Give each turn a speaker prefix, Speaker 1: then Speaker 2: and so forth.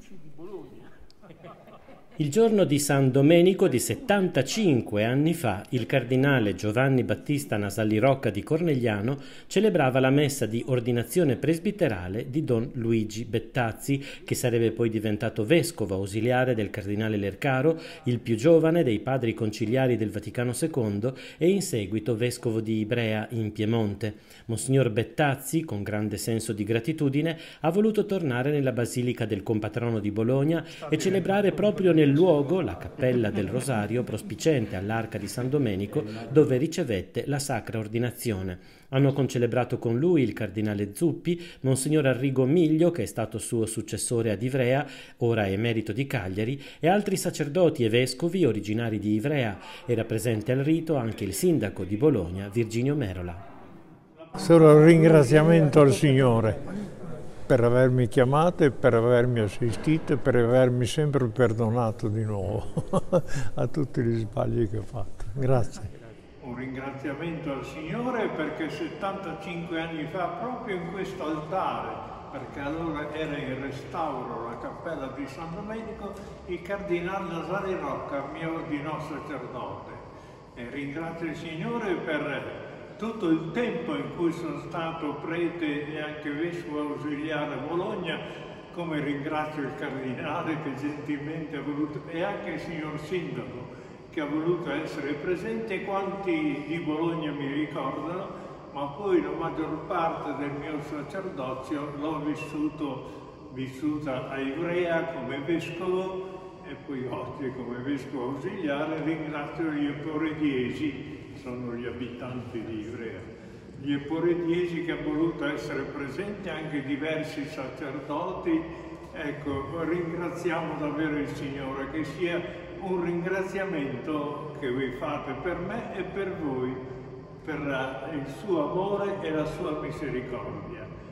Speaker 1: Il giorno di San Domenico di 75 anni fa, il cardinale Giovanni Battista Nasalli Rocca di Cornegliano celebrava la messa di ordinazione presbiterale di Don Luigi Bettazzi, che sarebbe poi diventato vescovo ausiliare del cardinale Lercaro, il più giovane dei padri conciliari del Vaticano II e in seguito vescovo di Ivrea in Piemonte. Monsignor Bettazzi, con grande senso di gratitudine, ha voluto tornare nella Basilica del Compatrono di Bologna e celebrare proprio nel luogo la Cappella del Rosario prospiciente all'Arca di San Domenico, dove ricevette la Sacra Ordinazione. Hanno concelebrato con lui il cardinale Zuppi, Monsignor Arrigo Miglio, che è stato suo successore ad Ivrea, ora emerito di Cagliari, e altri sacerdoti e vescovi originari di Ivrea. Era presente al rito anche il sindaco di Bologna, Virginio Merola.
Speaker 2: Solo un ringraziamento al Signore per avermi chiamato e per avermi assistito e per avermi sempre perdonato di nuovo a tutti gli sbagli che ho fatto. Grazie.
Speaker 3: Un ringraziamento al Signore perché 75 anni fa, proprio in questo altare, perché allora era in restauro la Cappella di San Domenico, il cardinale Nasalli Rocca mi ordinò sacerdote. E ringrazio il Signore per tutto il tempo in cui sono stato prete e anche vescovo ausiliare a Bologna, come ringrazio il cardinale che gentilmente ha voluto, e anche il signor sindaco che ha voluto essere presente, e quanti di Bologna mi ricordano, ma poi la maggior parte del mio sacerdozio l'ho vissuta a Ivrea come vescovo e poi oggi come vescovo ausiliare. Ringrazio gli eporediesi, sono gli abitanti di Ivrea, gli eporediesi che hanno voluto essere presenti, anche diversi sacerdoti. Ecco, ringraziamo davvero il Signore, che sia un ringraziamento che voi fate per me e per voi, per il suo amore e la sua misericordia.